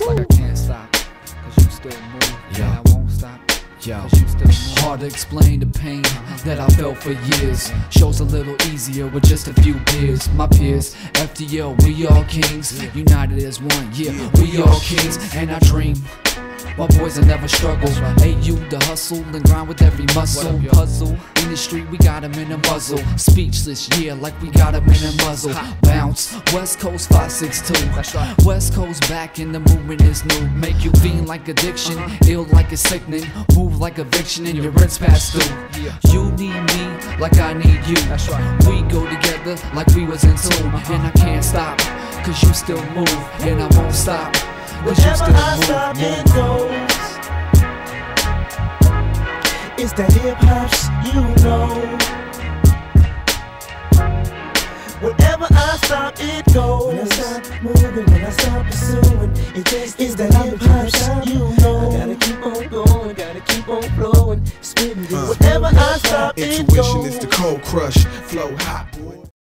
It's like I can't stop, cause you still move. Yeah, I won't stop. Yo, hard to explain the pain that I felt for years. Shows a little easier with just a few beers. My peers, FTL, we all kings. United as one, yeah, we all kings. And I dream, my boys will never struggle. AU to hustle and grind with every muscle. Puzzle, in the street we got him in a muzzle. Speechless, yeah, like we got him in a muzzle. Bounce, West Coast 562. West Coast back and the movement is new. Make you fiend like addiction, ill like a sickening. Move like eviction and your rent's past due. You need me like I need you. We go together like we was in tune. And I can't stop, cause you still move. And I won't stop, cause you still I stop, it goes. It's the hip hops, you know. Whenever I stop, it goes. When I stop moving, when I stop pursuing, it's the hip hops, you know. I gotta keep on going, gotta keep on flowing, spitting. Whenever I stop, it goes. Intuition is the cold crush, flow hot.